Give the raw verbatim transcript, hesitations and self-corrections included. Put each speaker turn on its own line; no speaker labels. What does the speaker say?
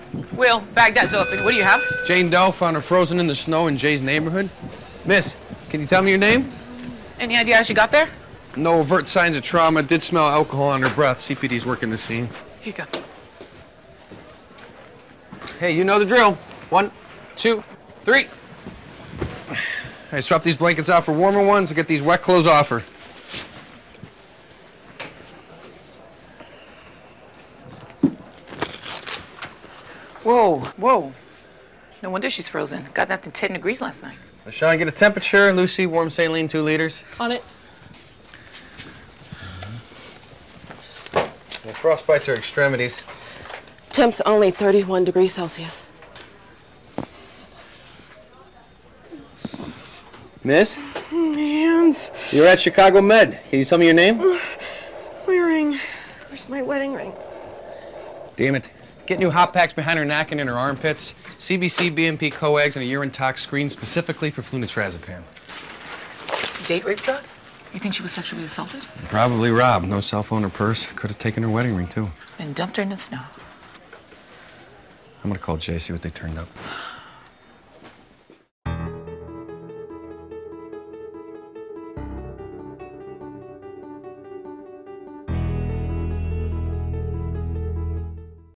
Will, Baghdad's open. What do you have?
Jane Doe found her frozen in the snow in Jay's neighborhood. Miss, can you tell me your name?
Any idea how she got there?
No overt signs of trauma. Did smell alcohol on her breath. C P D's working the scene.
Here you go.
Hey, you know the drill. One, two, three. All right, swap these blankets out for warmer ones and get these wet clothes off her.
Whoa, whoa. No wonder she's frozen. Got that to ten degrees last night.
Sean, get a temperature. Lucy, warm saline, two liters.
On it.
Yeah, frostbite to her extremities.
Temp's only thirty-one degrees Celsius.
Miss?
My hands.
You're at Chicago Med. Can you tell me your name?
My ring. Where's my wedding ring?
Damn it. Get new hot packs behind her neck and in her armpits. C B C, B M P, coags, and a urine tox screen specifically for flunitrazepam.
Date rape drug? You think she was sexually assaulted?
Probably robbed. No cell phone or purse. Could have taken her wedding ring, too.
And dumped her in the snow.
I'm gonna call Jay, see what they turned up.